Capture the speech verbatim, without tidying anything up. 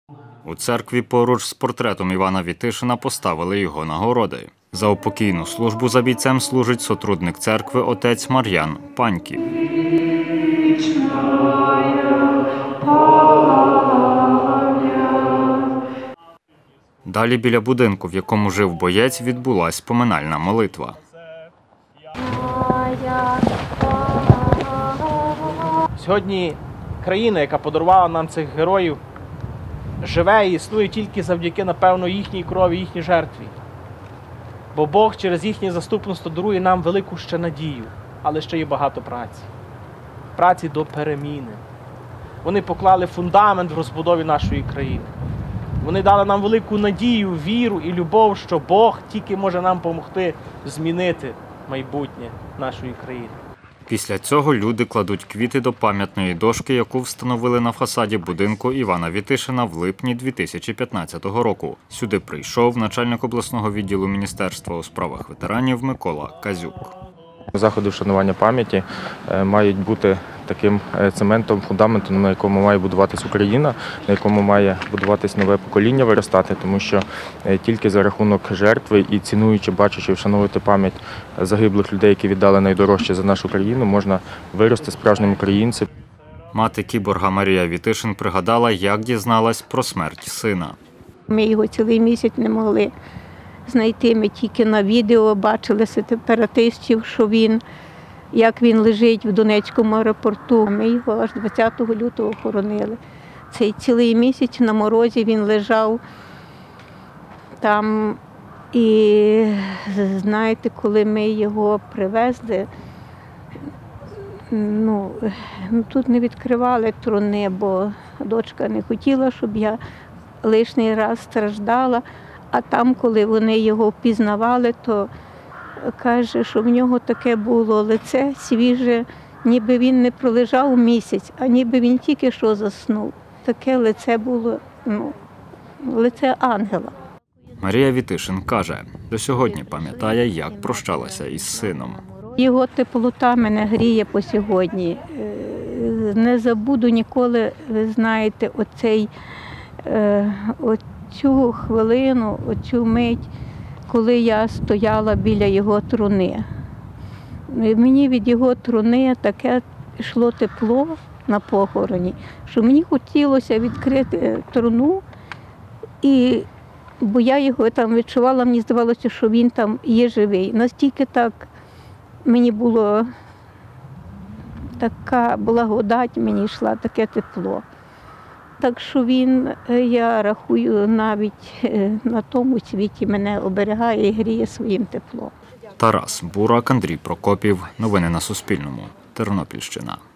У церкві поруч з портретом Івана Вітишина поставили його нагороди. За упокійну службу за бійцем служить сотрудник церкви отець Мар'ян Паньків. Далі біля будинку, в якому жив боєць, відбулась поминальна молитва. Сьогодні країна, яка подарувала нам цих героїв, живе і існує тільки завдяки, напевно, їхній крові, їхній жертві. Бо Бог через їхнє заступництво дарує нам велику ще надію, але ще є багато праці. Праці до переміни. Вони поклали фундамент в розбудові нашої країни. Вони дали нам велику надію, віру і любов, що Бог тільки може нам допомогти змінити майбутнє нашої країни. Після цього люди кладуть квіти до пам'ятної дошки, яку встановили на фасаді будинку Івана Вітишина в липні дві тисячі п'ятнадцятого року. Сюди прийшов начальник обласного відділу Міністерства у справах ветеранів Микола Казюк. Заходи вшанування пам'яті мають бути таким цементом, фундаментом, на якому має будуватись Україна, на якому має будуватись нове покоління виростати, тому що тільки за рахунок жертви і цінуючи, бачачи, вшановувати пам'ять загиблих людей, які віддали найдорожче за нашу країну, можна вирости справжнім українцем. Мати кіборга Марія Вітишин пригадала, як дізналась про смерть сина. Ми його цілий місяць не могли знайти, ми тільки на відео бачили сепаратистів, що він, як він лежить в Донецькому аеропорту. Ми його аж двадцятого лютого хоронили. Цей цілий місяць на морозі він лежав там. І знаєте, коли ми його привезли, ну, тут не відкривали труни, бо дочка не хотіла, щоб я лишній раз страждала. А там, коли вони його впізнавали, то каже, що в нього таке було лице свіже, ніби він не пролежав місяць, а ніби він тільки що заснув. Таке лице було, ну, лице ангела. Марія Вітишин каже, до сьогодні пам'ятає, як прощалася із сином. Його теплота мене гріє по сьогодні. Не забуду ніколи, ви знаєте, оцей, оцю хвилину, оцю мить, коли я стояла біля його труни. Мені від його труни таке йшло тепло на похороні, що мені хотілося відкрити труну, і, бо я його там відчувала, мені здавалося, що він там є живий. Настільки так мені було, така благодать мені йшла, таке тепло. Так що він, я рахую, навіть на тому світі мене оберігає і гріє своїм теплом. Тарас Бурак, Андрій Прокопів. Новини на Суспільному. Тернопільщина.